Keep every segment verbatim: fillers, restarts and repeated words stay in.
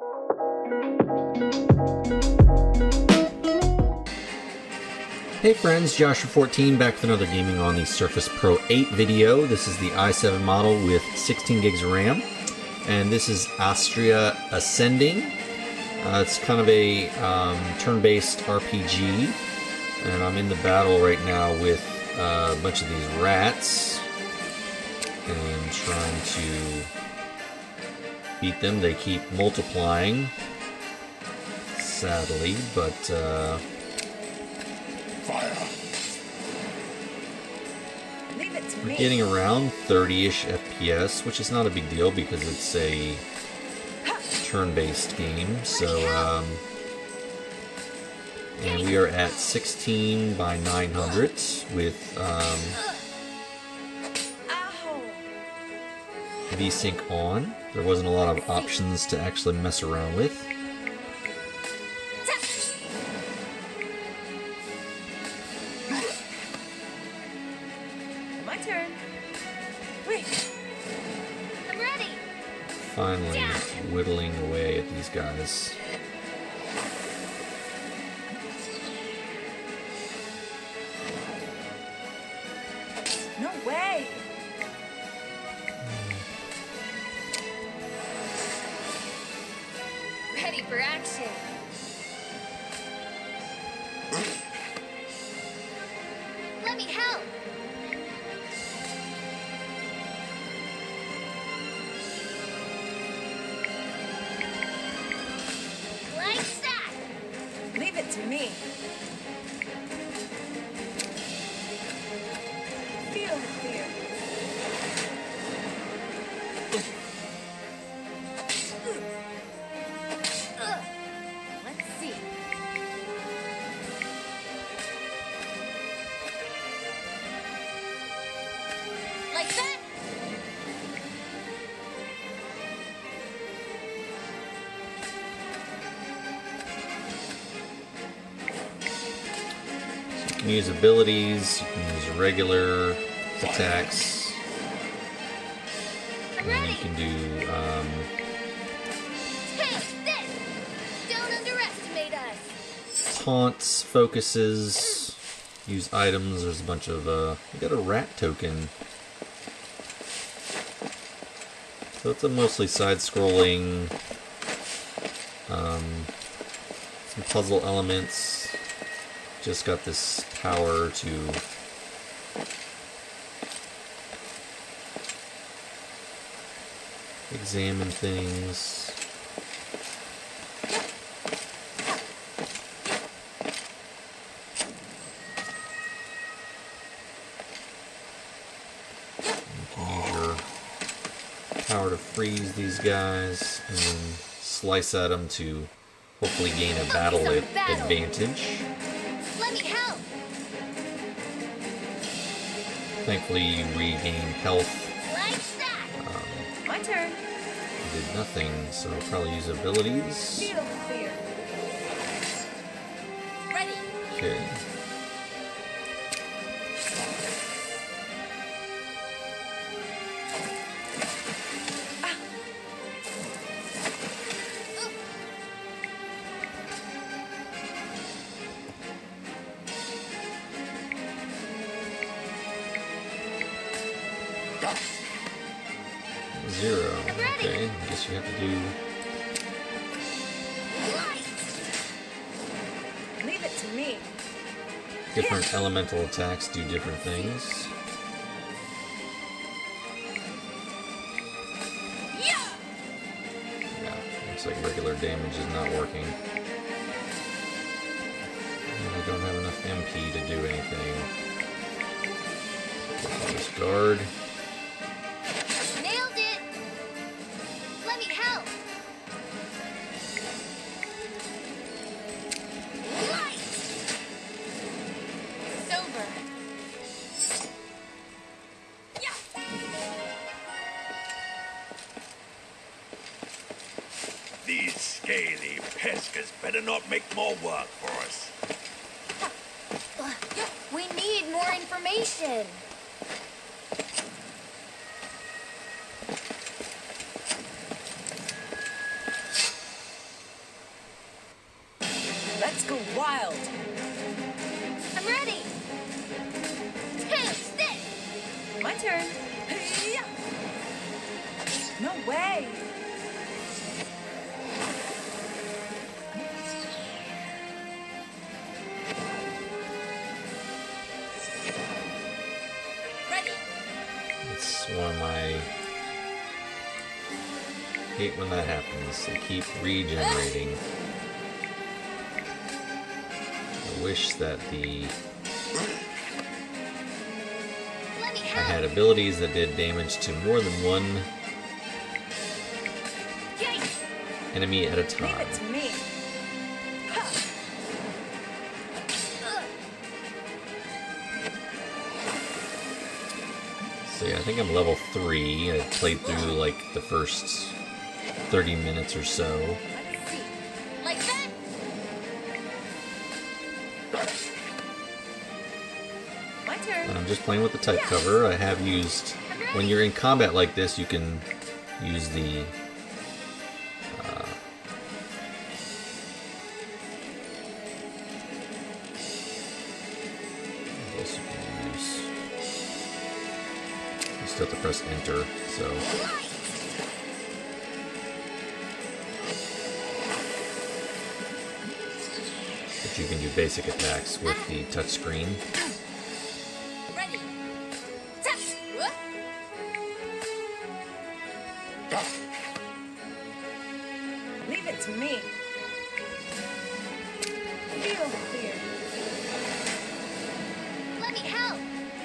Hey friends, Joshua fourteen back with another Gaming on the Surface Pro eight video. This is the i seven model with sixteen gigs of RAM, and this is Astria Ascending. Uh, it's kind of a um, turn-based R P G, and I'm in the battle right now with uh, a bunch of these rats, and trying to beat them. They keep multiplying, sadly, but uh, Fire. we're getting around thirty-ish F P S, which is not a big deal because it's a turn-based game. So, um, and we are at sixteen by nine hundred with um, V-Sync on. There wasn't a lot of options to actually mess around with. My turn. Wait. I'm ready. Finally whittling away at these guys. No way. Ready for action. Let me help. Like that. Leave it to me. Feel clear. Ugh. Let's see. Like that. You can use abilities, you can use regular attacks, and then you can do um, Take this. Don't underestimate us. taunts, focuses, use items. There's a bunch of, uh, we got a rat token. So it's a mostly side-scrolling, um, some puzzle elements. Just got this power to examine things. You can use your power to freeze these guys and then slice at them to hopefully gain a battle Focus on ad- battle. advantage. Let me help. Thankfully, you regain health. Like that. Um, My turn. you did nothing, so I'll probably use abilities. Feel clear. Ready. Okay. Zero. Okay, I guess you have to do Light. Leave it to me. different elemental attacks, do different things. Yeah. Yeah, looks like regular damage is not working. And I don't have enough M P to do anything. I'll just guard. Nailed it. Let me help. Light. Sober. Yeah. These scaly pescas better not make more work for us. We need more information. Let's go wild. I'm ready. Taste this. My turn. Hey-ya. No way. Ready. It's one of my... hate when that happens. They keep regenerating. I wish that the... Let me I help. had abilities that did damage to more than one Yay. enemy at a Leave time. it to me. Ha. Ugh. So yeah, I think I'm level three. I played through like the first thirty minutes or so. Let's see. Like that. My turn. And I'm just playing with the type cover. I have used... when you're in combat like this, you can use the... Uh, I guess you can use... you still have to press enter, so... But you can do basic attacks with the touchscreen. Ready. Tap. Whoop. Leave it to me. Feel fear. Let me help.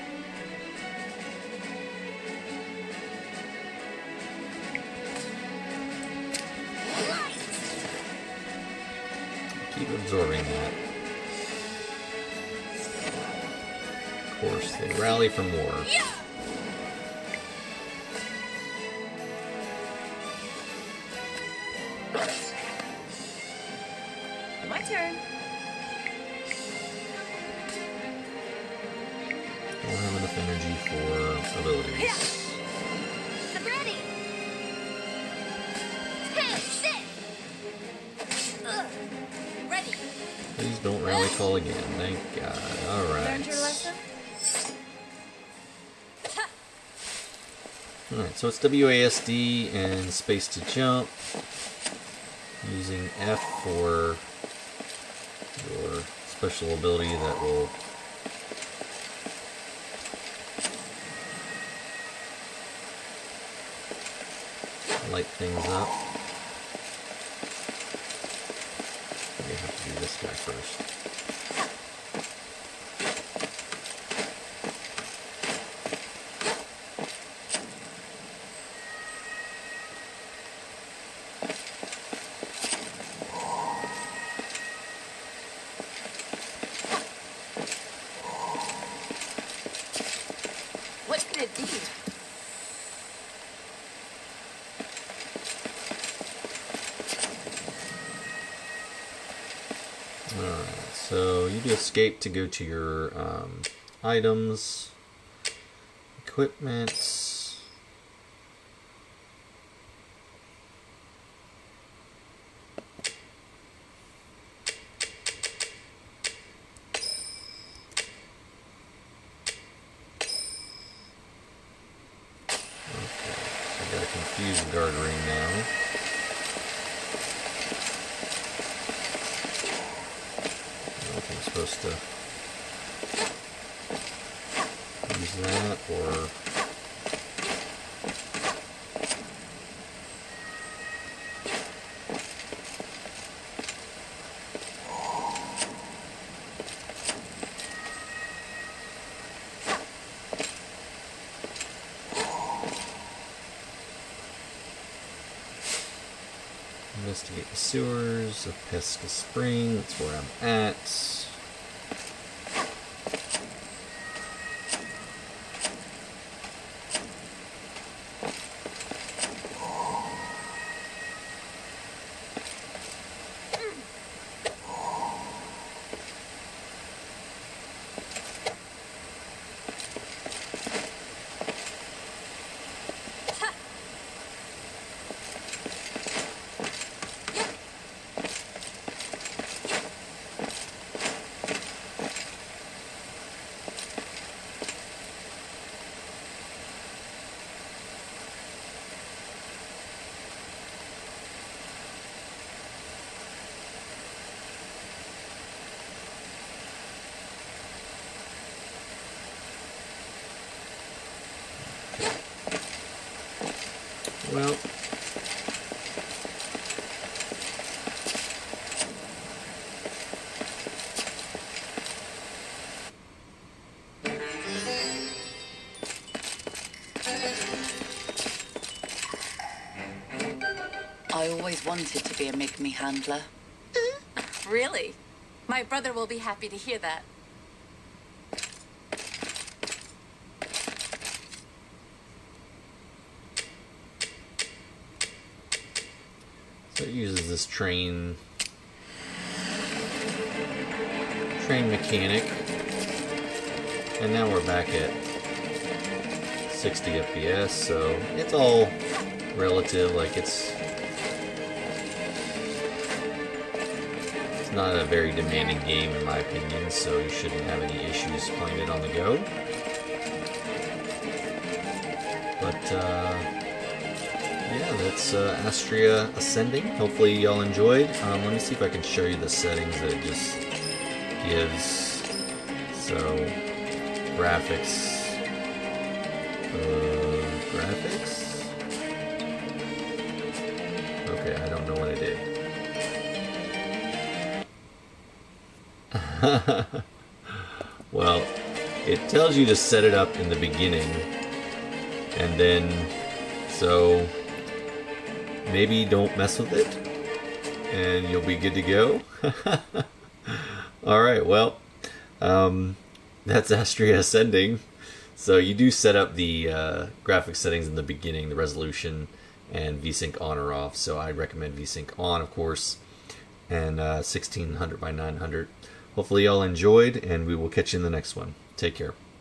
Keep absorbing that. Of course, they rally for more. Yeah. My turn. Don't have enough energy for abilities. I'm ready. Hey, sit. Ugh. Ready. Please don't rally call again. Thank God. Alright. Learned your lesson? Ha. Alright, so it's W A S D and space to jump. Using F for your special ability that will light things up. We have to do this guy first. What could it be? Alright, so you do escape to go to your um, items, equipment. Okay, so I got a confused guard ring now. I'm supposed to use that or investigate the sewers of Pesca Spring. That's where I'm at. wanted to be a Migme handler. Really? My brother will be happy to hear that. So it uses this train train mechanic, and now we're back at sixty F P S, so it's all relative. Like it's it's not a very demanding game in my opinion, so you shouldn't have any issues playing it on the go. But uh, yeah, that's uh, Astria Ascending. Hopefully y'all enjoyed. Um, let me see if I can show you the settings that it just gives. So graphics. Uh, graphics? Okay, I don't know what I did. Well, it tells you to set it up in the beginning, and then, so maybe don't mess with it, and you'll be good to go. Alright, well, um, that's Astria Ascending. So you do set up the uh, graphic settings in the beginning, the resolution, and VSync on or off. So I recommend VSync on, of course, and uh, sixteen hundred by nine hundred. Hopefully y'all enjoyed, and we will catch you in the next one. Take care.